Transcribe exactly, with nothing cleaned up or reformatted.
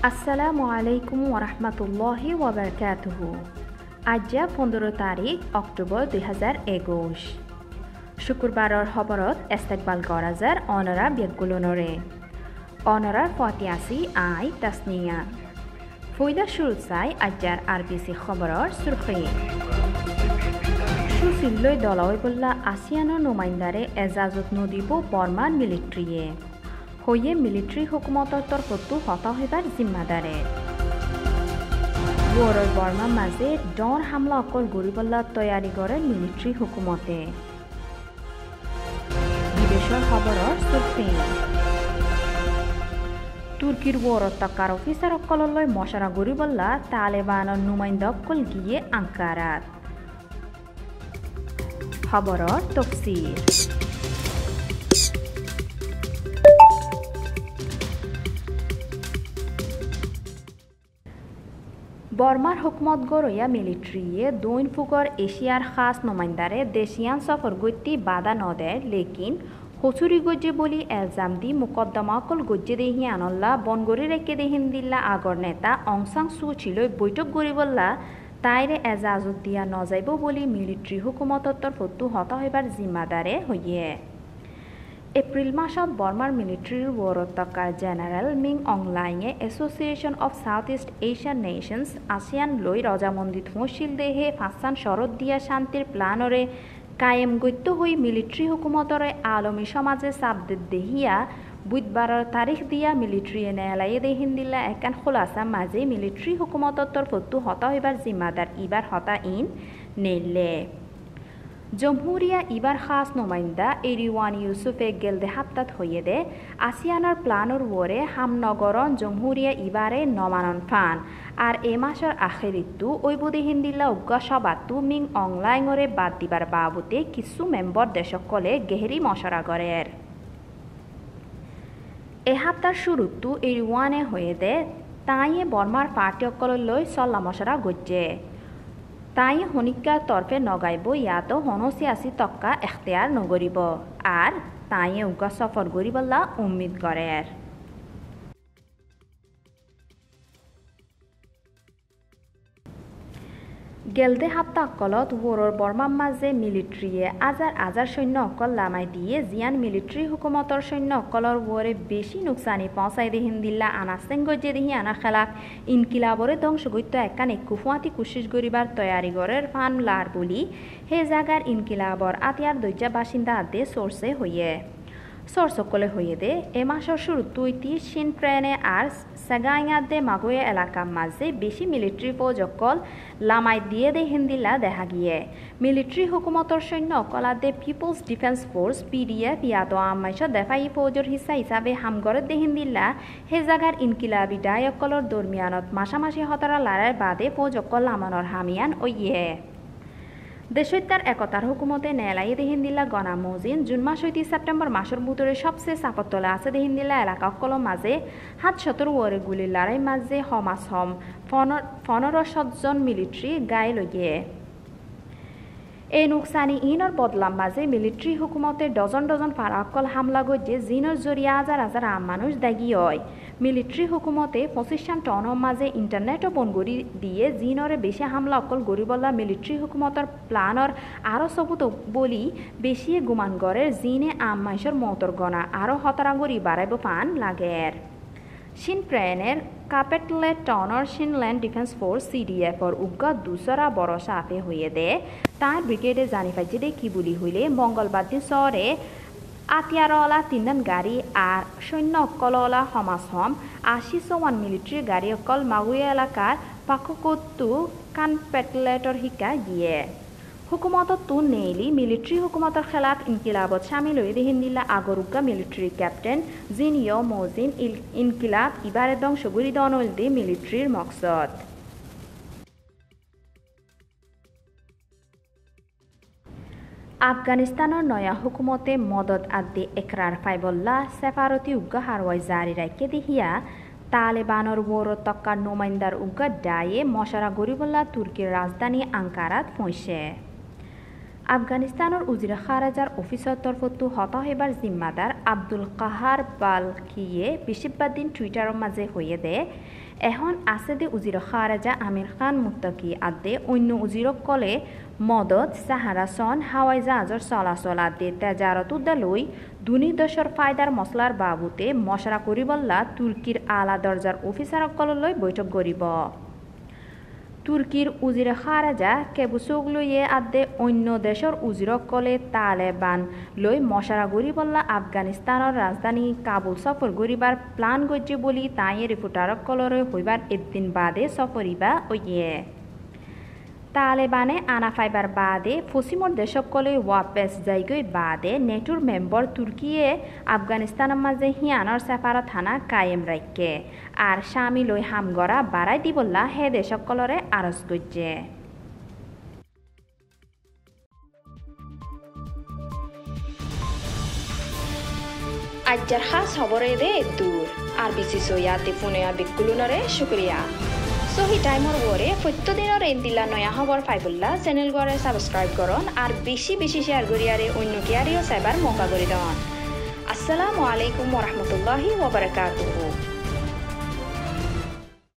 আসসালামু আলাইকুম ওরহমতুল্লাহি ওয়াবারকাতুহু। আজি পোন্ধৰ তাৰিখ অক্টোবৰ দুই হাজাৰ একুশ। শুক্ৰবাৰৰ খবৰত ইস্তেকবাল কৰা যাৰ অনৰা ব্যগুলনৰে অনৰাৰ ফতিয়াসি আই তাসনিয়া ফৈলা শুরু চাই আজাৰ আৰ বি চি খবৰৰ সুৰখি সুচিল্লৈ দলই বল্লা আসিয়ানৰ নুমাইন্দাৰে এজাজত নদিব বৰ্মাৰ মিলিট্ৰীয়ে হয়ে মিলিটারি হুকুমতৰ তৰফতো হতা হইবার জিম্মাদারে ওয়ারর বর্মা মাঝে ডর হামলা অকল গরিবল্লা তৈয়ারি করে মিলিটারি হুকুমতে বিদেশৰ খবৰৰ সুরফি তুর্কির ওয়ারর তক্কাৰ অফিসার অকললৈ মশারা গরিবল্লা তালেবানৰ নুমাইন্দা অকল গিয়ে আঙ্কারাত খবৰৰ তফসির বর্মার হুকুমত গরইয়া মিলিট্রিয়ে দৈন ফুকর এশিয়ার খাস নমাইন্দারে দেশিয়ান সফর গতি বাধা নদেয় লেকিন হচুরি গজ্জে বলি এলজাম দি মুকদ্দমা অকল গজ্জে দেহি আনল্লা বনগরি রেখে দেহিন দিল্লা আগর নেতা অং সান সু চিলৈ বৈঠক গরিবল্লা তাইরে এজাজত দিয়া নজাইব বলি মিলিট্রি হুকুমতর তরফতো হতা হইবার জিম্মাদারে হইয়ে এপ্রিল মাসত বর্মার মিলিটারির ওয়ারত্তকার জেনারেল মিং অংলাইংয়ে association of south east Asian nations ASEAN লৈ রজামন্দিত ফসিল দেহে ফাঁসান শরৎ দিয়া শান্তির প্লানরে কায়েম গত্য হই মিলিটারি হুকুমতরে আলমী সমাজে চাপদের দেহিয়া বুধবারের তারিখ দিয়া মিলিটারিয়ে নেলাইয়ে দেহিন দিলা একান খোলাসা মাঝে মিলিটারি হুকুমতর তরফতো হতা হইবার জিম্মাদার ইবার হতা ইন নেলে জমহুরিয়া ইবার খাস নুমাইন্দা এরিওয়ান ইউসুফে গেলদে হাপ্তাত হইয়ে দে আসিয়ানার প্লানর ওরে হামনগরন জমহুরিয়া ইবারে নমানন ফান আর এ মাসের আখেরিতু ওইবুদি হিন্দিল্লা উগ্গা সবাতু মিং অংলাইংরে বাদ দিবার বাবুতে কিছু মেম্বর দেশকলে গেহরি মশরা গড়ের এ হাপ্তার শুরুতু এরিওয়ানে হয়ে দে তাইয়ে বর্মার পার্টি অকললৈ চল্লা মশরা গজ্জে তাই হনিকার তরফে নগাইব ইয়াতো হনসিয়াসি তক্কা এখতিয়ার নগরিব আর তাইয়ে উগা সফর গরিবল্লা উম্মিদ গড়ের গেলদে হাপ্তা অকলত ওরর বর্মার মাঝে মিলিট্রিয়ে আজার আজার সৈন্য অকল লামাই দিয়ে জিয়ান মিলিট্রি হুকুমতর সৈন্য অকলর ওরে বেশি নুকসানি পৌঁছাই দেহিন দিল্লা আনাসেং গজ্জে দেহি আনা খেলাক ইনকিলাবরে ধ্বংসগত্য একান একুফুয়াতি কুশিস গরিবার তৈয়ারি গড়ের ফান লার বলি হে জাগার ইনকিলাবর আতিয়ার দৈজা বাসিন্দা আদে সোর্সে হইয়ে সরসকলে হইয়ে দে এ মাসের শুরু তুইতি সিনপ্রেনে আর সেগাইয়াদে মাগুয়ে এলাকার মাঝে বেশি মিলিটারি ফৌজ অকল লামাই দিয়ে দে হিন্দিলা দেখা গিয়ে মিলিটারি হুকুমতর সৈন্য অকলাদে পিপলস ডিফেন্স ফোর্স পিডিএফ ইয়াতো আমাইশ দেফাই ফৌজর হিসা হিসাবে হামগড়ে দে হিন্দিলা হে জাগার ইনকিলাবি ডাই অকলর দরমিয়ানত মাসামাসি হতারা লারার বাদে ফৌজ অকল লামানোর হামিয়ান ওইয়ে দেশত্যার একতার হুকুমতে নেলাইয়ে দেহিন দিলা গনা মজিন জুন মাস হইতে সেপ্টেম্বর মাসের ভিতরে সবচেয়ে চাপতলে আছে দেহিন দিলা এলাকা অকলৰ মাঝে সাত সত্তর ওয়ারে গুলি লড়াই মাঝে হমাস হম পনেরো সাতজন মিলিটারি গায়ে লইয়ে এই নুকসানি ইনর বদলাম মাঝে মিলিটারি হুকুমতে ডজন ডজন ফারাকল হামলা গজ্জে জিনর জরিয়া হাজার হাজার আম মানুষ দাগি হয় মিলিটারি হুকুমতে পঁচিশান টনের মাঝে ইন্টারনেটও বনগরি দিয়ে জিনরে বেশি হামলা অকল গরিবল্লা মিলিটারি হুকুমতর প্লানর আরও সবুত বলি বেশি গুমান গড়ের জিনে আম মাইসর মতর গনা আরও হতারাঙ্গরি বাড়াইব পান লাগের সিনপ্রেনের কাপেটলে টনর সিনল্যান্ড ডিফেন্স ফোর্স সিডিএফর উগ্গা দুসরা বড় সাফে হয়ে দে তার ব্রিগেডে জানি পাইছে দে কি বলি হইলে মঙ্গলবার দিন শহরে আতিয়ারওয়ালা তিনজন গাড়ি আর সৈন্য অকলওয়ালা সমাজ হম আশি চৌৱান মিলিটারি গাড়ি অকল মাগুয়া এলাকার পাককত্তু কানপেটলেটর শিকা গিয়ে হুকুমতত তু নেইলি মিলিটারি হুকুমতর খেলাফ ইনকিলাবত সামিল হয়ে দেহিন দিলা আগরুগা মিলিটারি ক্যাপ্টেন জিনিয় মজিন ইনকিলাব ইবারে ধ্বংসগুরি দনল দি মিলিটারির মকসদ আফগানিস্তানের নয়া হুকুমতে মদত আদি একরার ফাইবল্লা সেফারতি উগ্গা হারওয়াই জারি রাখে দেহিয়া তালেবানর ওরত্তকার নুমাইন্দার উগ্গা ডায়ে মশারা গরিবল্লা তুর্কির রাজধানী আঙ্কারাত ফইছে আফগানিস্তানের উজির খারাজার অফিসর তরফতো হতা হইবার জিম্মাদার আব্দুল কাহার বালকিয়ে বেশিরভাগ দিন টুইটারের মাঝে হয়ে দে এখন আছে দে উজির খারাজা আমির খান মুত্তাকি আদে অন্য উজিরক কলে মদত সাহারা সন হাওয়াই জাহাজর চলাচল আদে তেজারত উদ্দালই দুনি দেশর ফায়দার মশলার বাবুতে মশরা করিবল্লা তুর্কির আলা দরজার অফিসারসকললৈ বৈঠক করিব তুর্কির উজির খারাজা কেবুসুক লইয়ে আদে অন্য দেশর উজিরক কলে তালেবান লৈ মশারা গরিবল্লা আফগানিস্তানের রাজধানী কাবুল সফর গরিবার প্লান গজ্জে বলি তাই রিপোর্টারক কলরে হইবার একদিন বাদে সফরিবা ওইয়ে তালেবানে আনা ফাইবার বাদে পশ্চিমর দেশকলে ওয়াপেস যাইগৈ বাদে নেটোর মেম্বার তুর্কিয়ে আফগানিস্তানের মাঝে হিয়ানর সেফারত থানা কায়েম রাখে আর স্বামী লৈ হামগরা বাড়াই দিবল্লা হে দেশকলরে আরজ গজ্জে আজ্জার খাস খবরে দে দূর আরবিসি সৈয়াতে ফোনে বিকুলনরে শুক্রিয়া সহি টাইমর ওরে প্রত্যেকদিনের এন্দিলা নয়া খবর পাইবল্লা চ্যানেল গড়ে সাবস্ক্রাইব করন আর বেশি বেশি শেয়ার করিয়ারে অন্য কিয়ারিও সাইবার মৌকা করে দেন আসসালামু আলাইকুম ওয়া রাহমাতুল্লাহি ওয়া বারাকাতুহু।